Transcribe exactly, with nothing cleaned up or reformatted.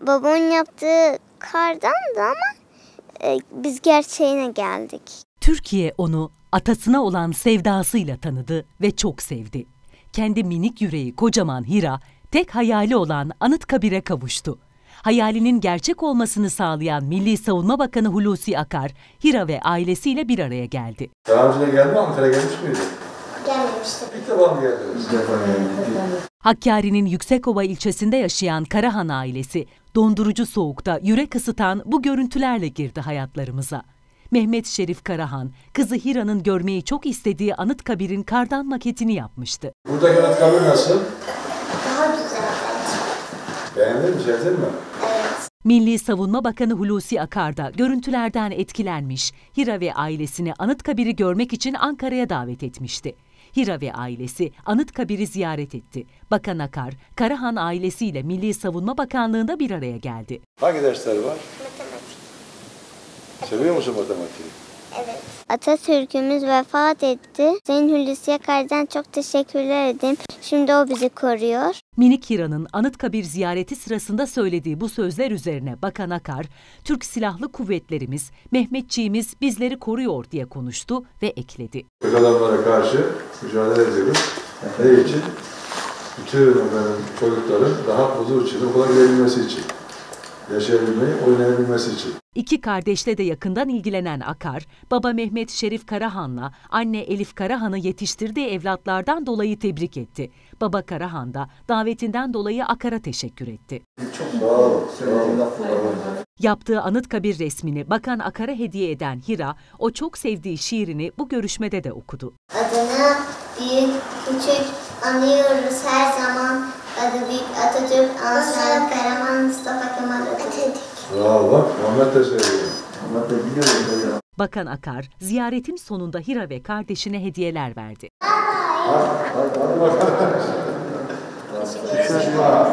Babamın yaptığı kardandı ama e, biz gerçeğine geldik. Türkiye onu atasına olan sevdasıyla tanıdı ve çok sevdi. Kendi minik yüreği kocaman Hira, tek hayali olan Anıtkabir'e kavuştu. Hayalinin gerçek olmasını sağlayan Milli Savunma Bakanı Hulusi Akar, Hira ve ailesiyle bir araya geldi. Daha önce geldi mi? Ankara'ya gelmiş miydi? Gelmemiştim. İlk defa mı geldiniz? İlk defa geldim. Hakkari'nin Yüksekova ilçesinde yaşayan Karahan ailesi, dondurucu soğukta yürek ısıtan bu görüntülerle girdi hayatlarımıza. Mehmet Şerif Karahan, kızı Hira'nın görmeyi çok istediği Anıtkabir'in kardan maketini yapmıştı. Buradaki Anıtkabir nasıl? Daha güzel. Beğendin mi? Sevdin mi? Evet. Milli Savunma Bakanı Hulusi Akar da görüntülerden etkilenmiş, Hira ve ailesini Anıtkabir'i görmek için Ankara'ya davet etmişti. Hira ve ailesi Anıtkabir'i ziyaret etti. Bakan Akar, Karahan ailesiyle Milli Savunma Bakanlığı'nda bir araya geldi. Hangi dersler var? Matematik. Seviyor musun matematiği? Evet. Atatürk'ümüz vefat etti. Sayın Hulusi Akar'dan çok teşekkürler ederim. Şimdi o bizi koruyor. Minik Hira'nın Anıtkabir ziyareti sırasında söylediği bu sözler üzerine Bakan Akar, Türk Silahlı Kuvvetlerimiz, Mehmetçiğimiz bizleri koruyor diye konuştu ve ekledi. Kötü adamlara karşı mücadele ediyoruz. Ne için? Bütün çocukların daha huzur içinde okula gidebilmesi için. Yaşayabilmeyi, oynayabilmesi için. İki kardeşle de yakından ilgilenen Akar, baba Mehmet Şerif Karahan'la anne Elif Karahan'ı yetiştirdiği evlatlardan dolayı tebrik etti. Baba Karahan da davetinden dolayı Akar'a teşekkür etti. Çok sağ ol. Sağ ol. Yaptığı Anıtkabir resmini Bakan Akar'a hediye eden Hira, o çok sevdiği şiirini bu görüşmede de okudu. Adını büyük, küçük anıyoruz her zaman. Adı büyük Atatürk, Ansar, Karaman, Mustafa Kemal Atatürk. Bravo bak, Muhammed de söylüyor. Muhammed de biliyor. Bakan Akar, ziyaretin sonunda Hira ve kardeşine hediyeler verdi. Hadi, hadi, hadi bakalım.